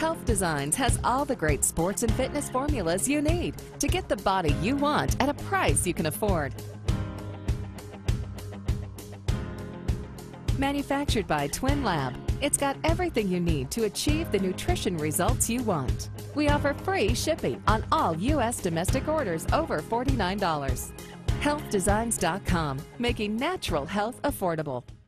Health Designs has all the great sports and fitness formulas you need to get the body you want at a price you can afford. Manufactured by Twin Lab, it's got everything you need to achieve the nutrition results you want. We offer free shipping on all U.S. domestic orders over $49. HealthDesigns.com, making natural health affordable.